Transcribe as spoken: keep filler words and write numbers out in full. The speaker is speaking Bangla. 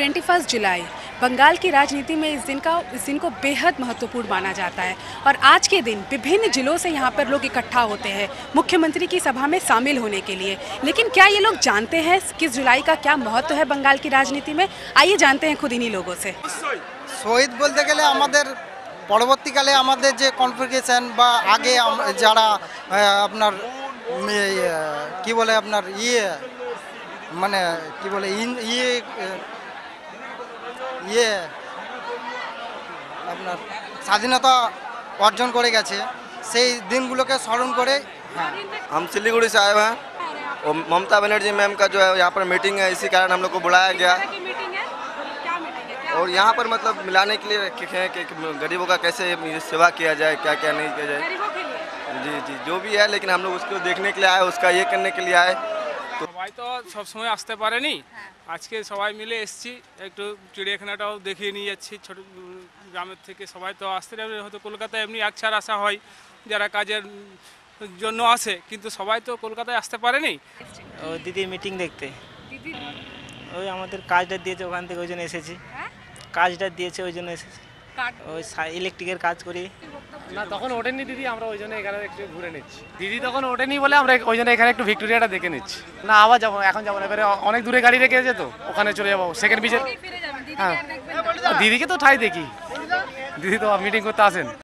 इक्कीस जुलाई बंगाल की राजनीति में इस दिन का इस दिन को बेहद महत्वपूर्ण माना जाता है और आज के दिन विभिन्न जिलों से यहाँ पर लोग इकट्ठा होते हैं मुख्यमंत्री की सभा में शामिल होने के लिए। लेकिन क्या ये लोग जानते हैं इक्कीस जुलाई का क्या महत्व है बंगाल की राजनीति में? आइए जानते हैं खुद इन्हीं लोगों से। शहीद बोलते गেলে আমাদের পরবর্তীকালে আমাদের যে কনফিগারেশন বা আগে যারা আপনার কি বলে আপনার ইয়ে মানে কি বলে ইয়ে ইয়ে আপনার স্বাধীনতা অর্জন করে গেছে সেই দিনগুলোকে স্মরণ করে। हम सिलीगुड़ी से आए हैं और ममता बनर्जी मैम का जो है यहाँ पर मीटिंग है, इसी कारण हम लोग को बुलाया गया और यहाँ पर मतलब मिलाने के लिए रखे हैं कि गरीबों का कैसे सेवा किया जाए, क्या क्या नहीं किया जाए। जी जी जो भी है, लेकिन हम लोग उसको देखने के लिए आए, उसका ये करने के लिए आए। তো সবাই তো সব সময় আসতে পারেনি, আজকে সবাই মিলে এসেছি, একটু চিড়িয়াখানাটাও দেখিয়ে নিয়ে যাচ্ছি। ছোট গ্রামের থেকে সবাই তো আসতে যাবে, হয়তো কলকাতায় এমনি একছাড় আসা হয় যারা কাজের জন্য আসে, কিন্তু সবাই তো কলকাতায় আসতে পারেনি। ও দিদি মিটিং দেখতে, ওই আমাদের কাজটা দিয়েছে ওখান থেকে, ওই জন্য এসেছি। কাজটা দিয়েছে ওই জন্য এসেছি, ওই ইলেকট্রিকের কাজ করি। না তখন ওঠেনি দিদি, আমরা ওই জন্য এখানে একটু ঘুরে নিচ্ছি। দিদি তখন ওঠেনি বলে আমরা ওই জন্য এখানে একটু ভিক্টোরিয়াটা দেখে নিচ্ছি। না আবার যাবো, এখন যাবো না, এবারে অনেক দূরে গাড়ি রেখে আছে তো, ওখানে চলে যাবো সেকেন্ড বিচে। হ্যাঁ দিদিকে তো ঠাই দেখি, দিদি তো মিটিং করতে আসেন।